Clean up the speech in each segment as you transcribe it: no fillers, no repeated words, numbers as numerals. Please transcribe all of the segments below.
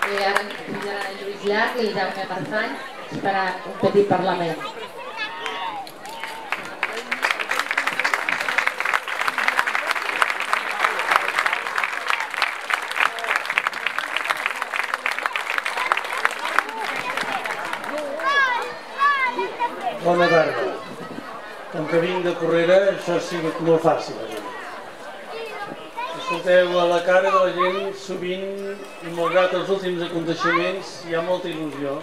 Ara ens convidaran en Lluís Llach i Jaume Marfany per a un petit parlament. Bona tarda. Com que vinc de Porrera, això ha sigut molt fàcil. Escolteu, a la cara de la gent sovint, i malgrat els últims aconteixements, hi ha molta il·lusió.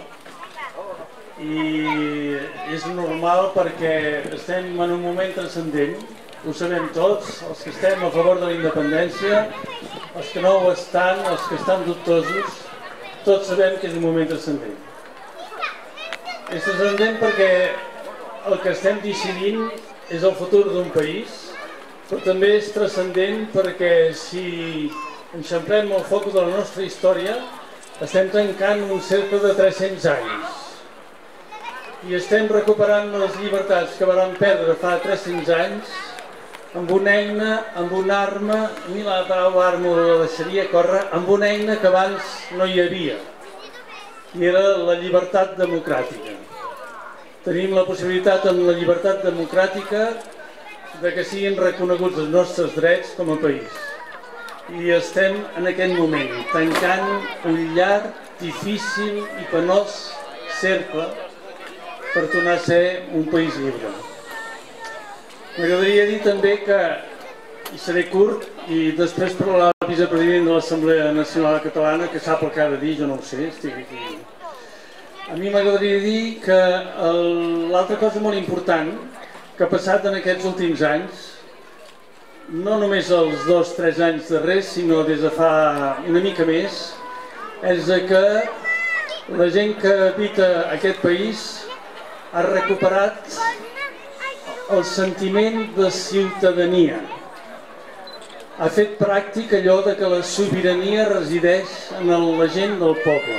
I és normal perquè estem en un moment transcendent, ho sabem tots, els que estem a favor de la independència, els que no ho estan, els que estan dubtosos, tots sabem que és un moment transcendent. És transcendent perquè el que estem decidint és el futur d'un país, però també és transcendent perquè si enxamplem el foc de la nostra història, estem tancant un cercle de 300 anys i estem recuperant les llibertats que vam perdre fa 300 anys amb una eina, amb una arma, ni la paraula arma la deixaria córrer, amb una eina que abans no hi havia, i era la llibertat democràtica. Tenim la possibilitat amb la llibertat democràtica de que siguin reconeguts els nostres drets com a país. I estem en aquest moment tancant un llarg, difícil i penós cercle per tornar a ser un país lliure. M'agradaria dir també que, i seré curt, i després parlarà el vicepresident de l'Assemblea Nacional Catalana, que sap el que ha de dir, jo no ho sé, estic aquí. A mi m'agradaria dir que l'altra cosa molt important que ha passat en aquests últims anys, no només els 2 o 3 anys darrers, sinó des de fa una mica més, és que la gent que habita aquest país ha recuperat el sentiment de ciutadania. Ha fet pràctic allò de que la sobirania resideix en la gent del poble.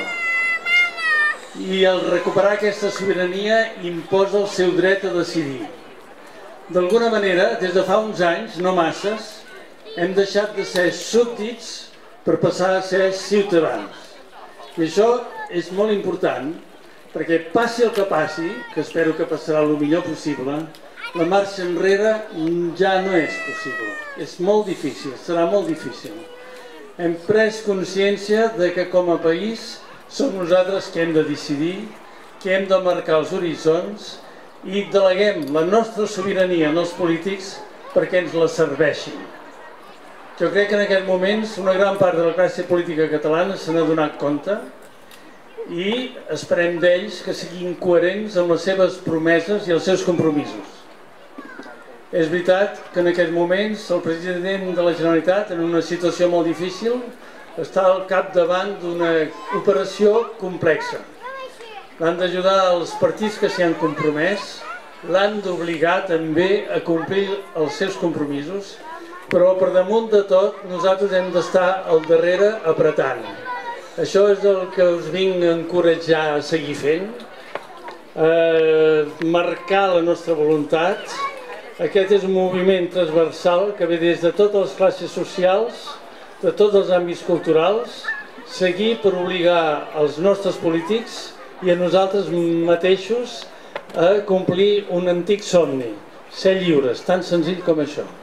I al recuperar aquesta sobirania imposa el seu dret a decidir. D'alguna manera, des de fa uns anys, no masses, hem deixat de ser súbdits per passar a ser ciutadans. I això és molt important, perquè passi el que passi, que espero que passarà el millor possible, la marxa enrere ja no és possible. És molt difícil, serà molt difícil. Hem pres consciència de que com a país som nosaltres que hem de decidir, que hem de marcar els horitzons i deleguem la nostra sobirania en els polítics perquè ens la serveixin. Jo crec que en aquests moments una gran part de la classe política catalana se n'ha donat compte i esperem d'ells que siguin coherents amb les seves promeses i els seus compromisos. És veritat que en aquests moments el president de la Generalitat, en una situació molt difícil, està al capdavant d'una operació complexa. L'han d'ajudar els partits que s'hi han compromès, l'han d'obligar també a complir els seus compromisos, però per damunt de tot nosaltres hem d'estar al darrere apretant. Això és el que us vinc a encoratjar a seguir fent, marcar la nostra voluntat. Aquest és un moviment transversal que ve des de totes les classes socials, de tots els àmbits culturals, seguir per obligar els nostres polítics i a nosaltres mateixos a complir un antic somni, ser lliures, tan senzill com això.